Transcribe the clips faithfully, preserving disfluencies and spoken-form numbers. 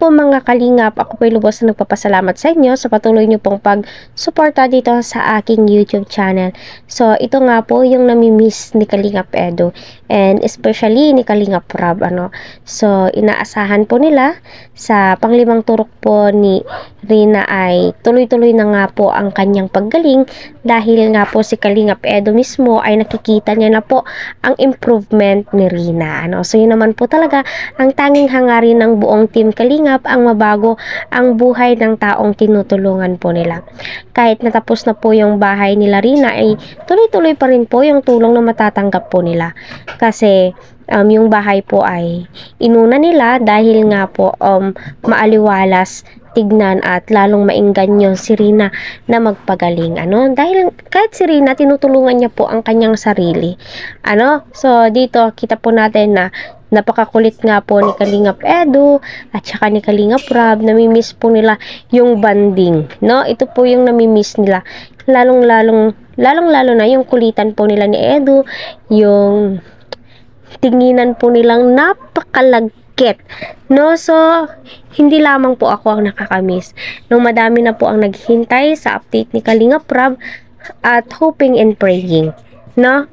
po mga kalingap, ako po lubos na nagpapasalamat sa inyo sa patuloy nyo pong pag-suporta dito sa aking YouTube channel. So, ito nga po yung namimiss ni Kalingap Edu and especially ni Kalingap Rob. Ano? So, inaasahan po nila sa panglimang turok po ni Rina ay tuloy-tuloy na nga po ang kanyang paggaling dahil nga po si Kalingap Edu mismo ay nakikita niya na po ang improvement ni Rina. Ano? So, yun naman po talaga ang tanging hangarin ng buong team Kalingap, ang mabago ang buhay ng taong tinutulungan po nila. Kahit natapos na po yung bahay nila Rina, ay tuloy-tuloy pa rin po yung tulong na matatanggap po nila. Kasi um, yung bahay po ay inuna nila dahil nga po um, maaliwalas tignan at lalong maingganyo si Rina na magpagaling. Ano? Dahil kahit si Rina, tinutulungan niya po ang kanyang sarili. Ano? So, dito, kita po natin na napakakulit nga po ni Kalingap Edu at saka ni Kalingap Rob. Namimiss po nila yung banding. No? Ito po yung namimiss nila. Lalong-lalong, lalong-lalo na yung kulitan po nila ni Edu, yung tinginan po nilang napakalagkit. No, so hindi lamang po ako ang nakakamiss. Nung madami na po ang naghihintay sa update ni Kalingap Rob at hoping and praying. No?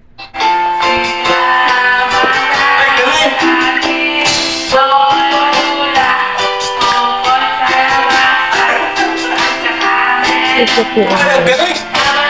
Ito po ang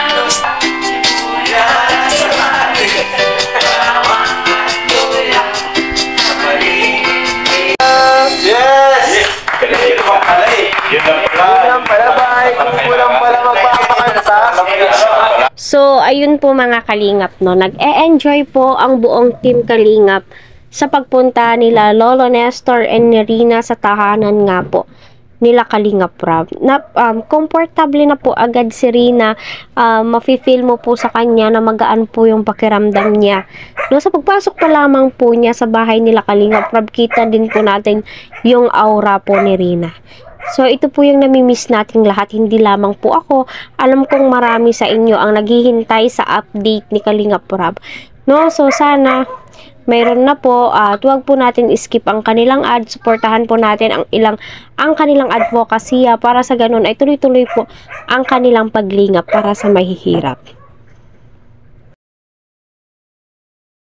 So, ayun po mga Kalingap, no? Nag-e-enjoy po ang buong team Kalingap sa pagpunta nila Lolo Nestor and ni Rina sa tahanan nga po nila Kalingap Rob. Na, um, comfortable na po agad si Rina. Um, mafe-feel mo po sa kanya na magaan po yung pakiramdam niya. No, sa pagpasok pa lamang po niya sa bahay nila Kalingap Rob, kita din po natin yung aura po ni Rina. So, ito po yung namimiss nating lahat. Hindi lamang po ako. Alam kong marami sa inyo ang naghihintay sa update ni Kalingap Rob. No? So, sana mayroon na po. At uh, huwag po natin skip ang kanilang ad. Suportahan po natin ang ilang ang kanilang advocacy para sa ganun ay tuloy-tuloy po ang kanilang paglingap para sa mahihirap.